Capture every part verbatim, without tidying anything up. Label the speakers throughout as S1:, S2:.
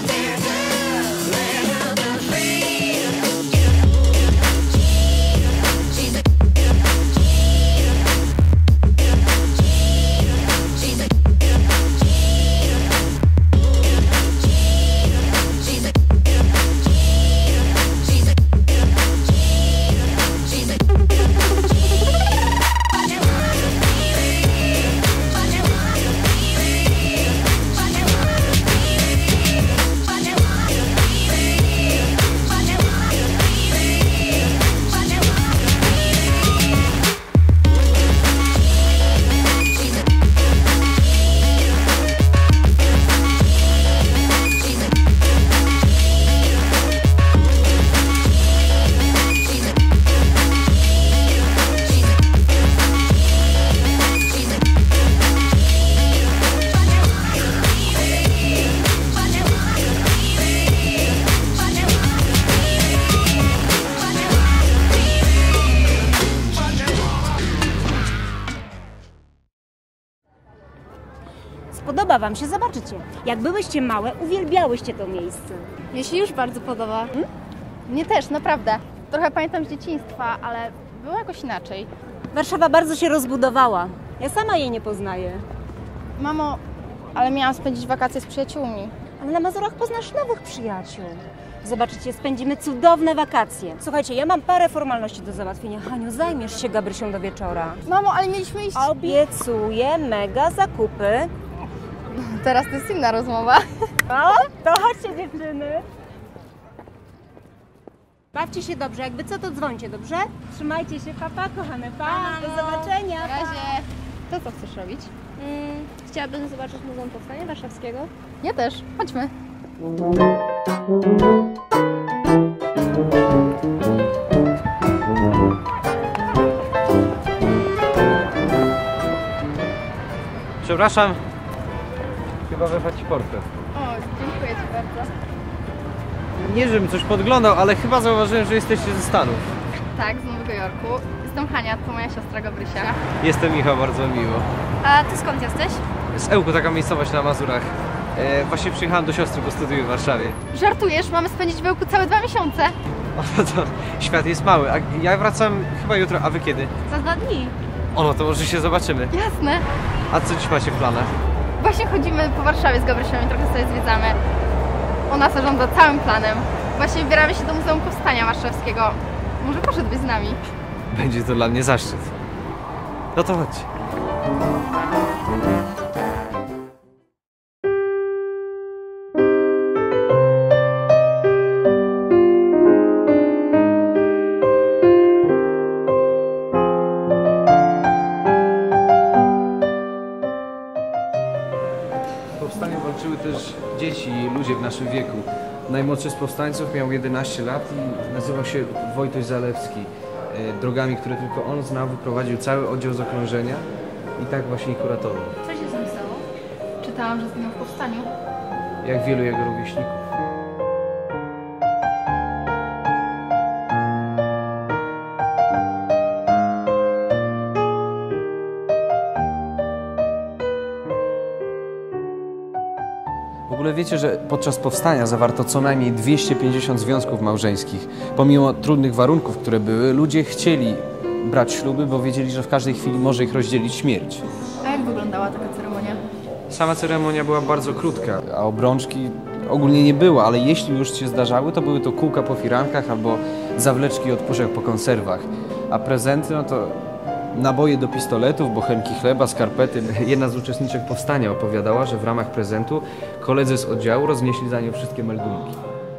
S1: Podoba wam się, zobaczycie. Jak byłyście małe, uwielbiałyście to miejsce.
S2: Mnie się już bardzo podoba. Hmm? Mnie też, naprawdę. Trochę pamiętam z dzieciństwa, ale było jakoś inaczej.
S1: Warszawa bardzo się rozbudowała. Ja sama jej nie poznaję.
S2: Mamo, ale miałam spędzić wakacje z przyjaciółmi.
S1: Ale na Mazurach poznasz nowych przyjaciół. Zobaczycie, spędzimy cudowne wakacje. Słuchajcie, ja mam parę formalności do załatwienia. Haniu, zajmiesz się Gabrysią do wieczora.
S2: Mamo, ale mieliśmy iść...
S1: Obiecuję mega zakupy.
S2: Teraz to jest inna rozmowa.
S1: O, to chodźcie dziewczyny. Bawcie się dobrze, jakby co to dzwońcie, dobrze? Trzymajcie się, papa, kochane, pa, pa do zobaczenia.
S2: Na razie. To co chcesz robić?
S3: Hmm, chciałabym zobaczyć Muzeum Powstania Warszawskiego.
S2: Ja też, chodźmy.
S4: Przepraszam, chyba wyrwać ci portret.
S2: O, dziękuję ci bardzo.
S4: Nie, żebym coś podglądał, ale chyba zauważyłem, że jesteście ze Stanów.
S2: Tak, z Nowego Jorku. Jestem Hania, to moja siostra Gabrysia.
S4: Jestem Michał, bardzo miło.
S3: A ty skąd jesteś?
S4: Z Ełku, taka miejscowość na Mazurach. E, właśnie przyjechałem do siostry, bo studiuję w Warszawie.
S2: Żartujesz? Mamy spędzić w Ełku całe dwa miesiące.
S4: O, no to świat jest mały. A ja wracam chyba jutro, a wy kiedy?
S2: Za dwa dni.
S4: O, no to może się zobaczymy.
S2: Jasne.
S4: A co dziś macie w planach?
S2: Właśnie chodzimy po Warszawie z Gabrysią i trochę sobie zwiedzamy. Ona zarządza całym planem. Właśnie wybieramy się do Muzeum Powstania Warszawskiego. Może poszedłbyś z nami?
S4: Będzie to dla mnie zaszczyt. No to chodź. W powstaniu walczyły też dzieci i ludzie w naszym wieku. Najmłodszy z powstańców miał jedenaście lat i nazywał się Wojtuś Zalewski. Drogami, które tylko on znał, wyprowadził cały oddział z okrążenia i tak właśnie ich uratował.
S2: Co się z nim stało? Czytałam, że zginął w powstaniu.
S4: Jak wielu jego rówieśników. W ogóle wiecie, że podczas powstania zawarto co najmniej dwieście pięćdziesiąt związków małżeńskich. Pomimo trudnych warunków, które były, ludzie chcieli brać śluby, bo wiedzieli, że w każdej chwili może ich rozdzielić śmierć.
S2: A jak wyglądała taka ceremonia?
S4: Sama ceremonia była bardzo krótka, a obrączki ogólnie nie było, ale jeśli już się zdarzały, to były to kółka po firankach albo zawleczki od puszek po konserwach. A prezenty, no to naboje do pistoletów, bochenki chleba, skarpety. Jedna z uczestniczek powstania opowiadała, że w ramach prezentu koledzy z oddziału roznieśli za nią wszystkie meldunki.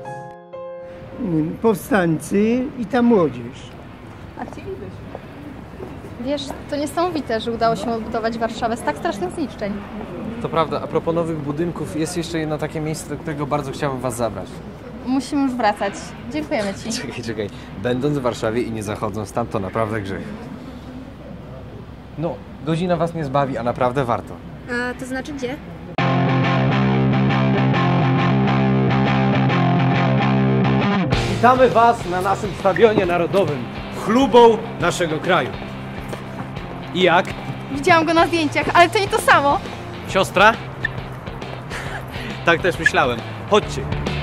S5: Powstańcy i ta młodzież.
S2: A chcielibyśmy. Wiesz, to niesamowite, że udało się odbudować Warszawę z tak strasznych zniszczeń.
S4: To prawda, a propos nowych budynków, jest jeszcze jedno takie miejsce, do którego bardzo chciałbym was zabrać.
S2: Musimy już wracać. Dziękujemy ci.
S4: Czekaj, czekaj. Będąc w Warszawie i nie zachodząc tam, to naprawdę grzech. No, godzina was nie zbawi, a naprawdę warto.
S3: A to znaczy gdzie?
S4: Witamy was na naszym Stadionie Narodowym, chlubą naszego kraju. I jak?
S2: Widziałam go na zdjęciach, ale to nie to samo.
S4: Siostra?
S6: Tak też myślałem. Chodźcie.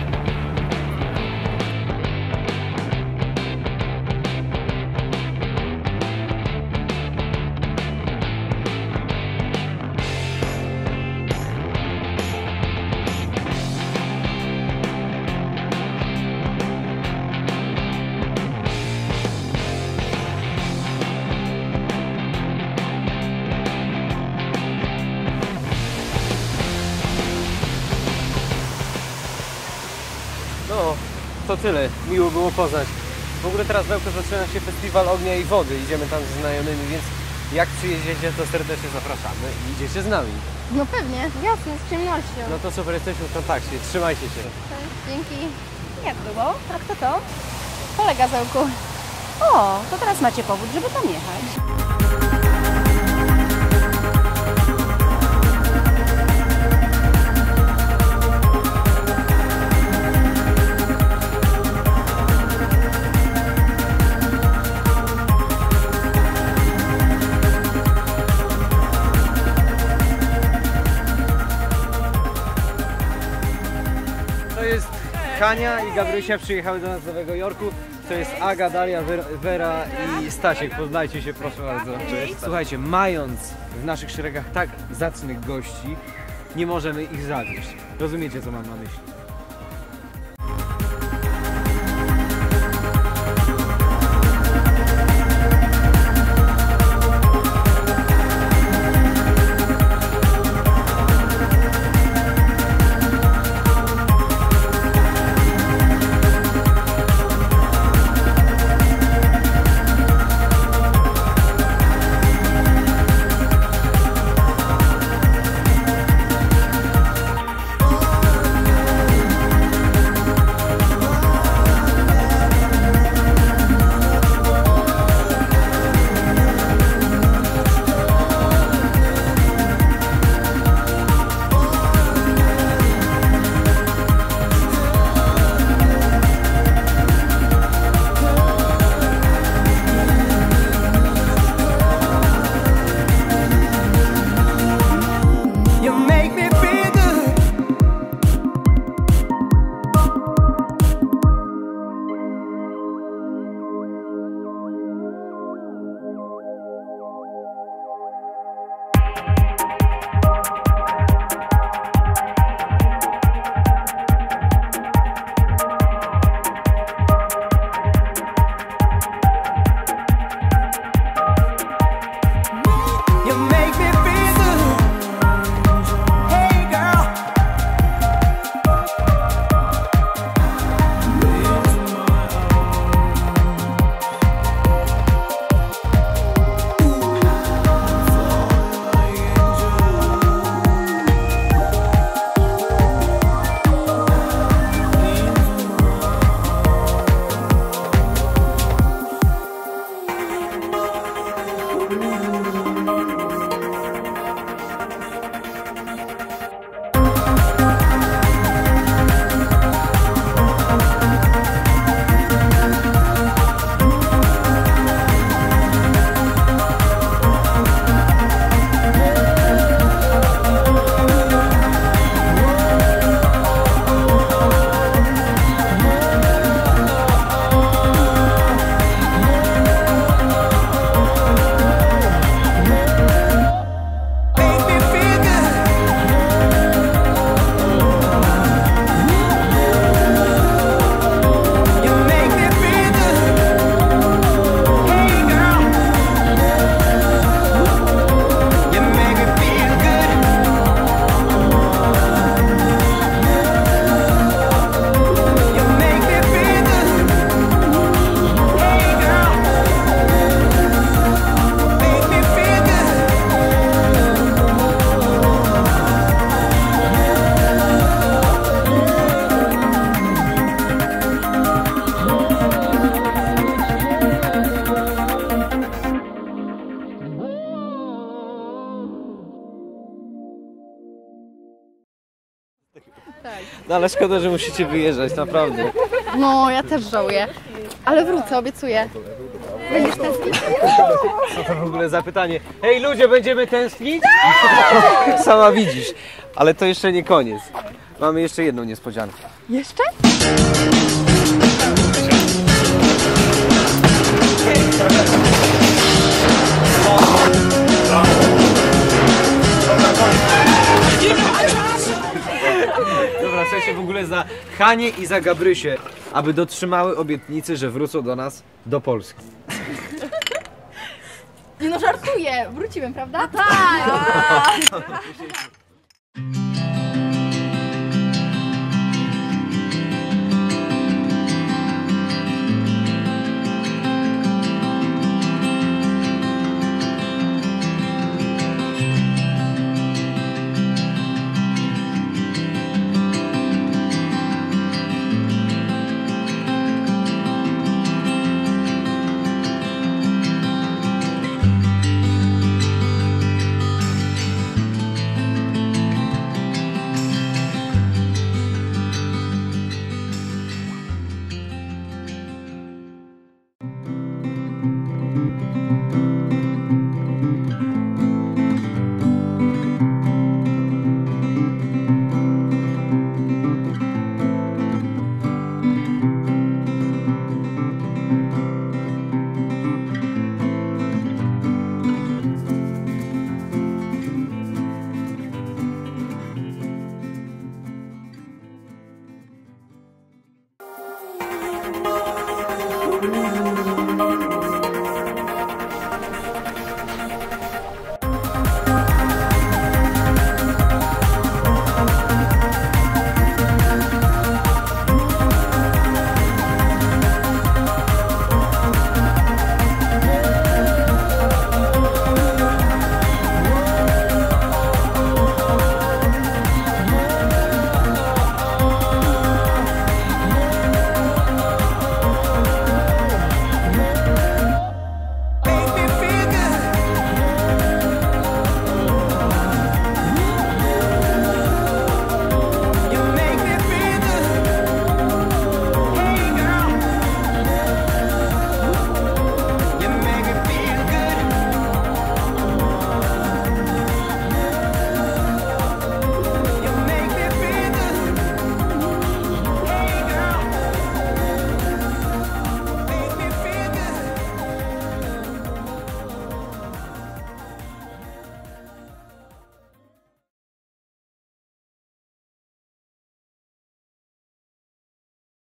S4: No, to tyle. Miło było poznać. W ogóle teraz w Ełku zaczyna się festiwal ognia i wody. Idziemy tam ze znajomymi, więc jak przyjedziecie, to serdecznie zapraszamy i idziecie z nami.
S2: No pewnie.
S3: Jasne, z przyjemnością.
S4: No to super, jesteśmy w kontakcie. Trzymajcie się.
S2: Dzięki.
S1: Jak było? A kto to?
S2: Kolega z Ełku.
S1: O, to teraz macie powód, żeby tam jechać.
S4: To jest Hania i Gabrysia przyjechały do nas z Nowego Jorku. To jest Aga, Daria, Wera, Wera i Stasiek. Poznajcie się, proszę bardzo. Cześć. Słuchajcie, mając w naszych szeregach tak zacnych gości, nie możemy ich zawieść. Rozumiecie, co mam na myśli? No ale szkoda, że musicie wyjeżdżać, naprawdę.
S2: No, ja też żałuję. Ale wrócę, obiecuję. Będziesz tęsknić?
S4: Co to w ogóle za pytanie? Hej ludzie, będziemy tęsknić? Sama widzisz. Ale to jeszcze nie koniec. Mamy jeszcze jedną niespodziankę.
S2: Jeszcze?
S4: Dobra, słuchajcie, w ogóle za Hanię i za Gabrysię, aby dotrzymały obietnicy, że wrócą do nas, do Polski.
S2: Nie no, żartuję. Wrócimy, prawda? Tak!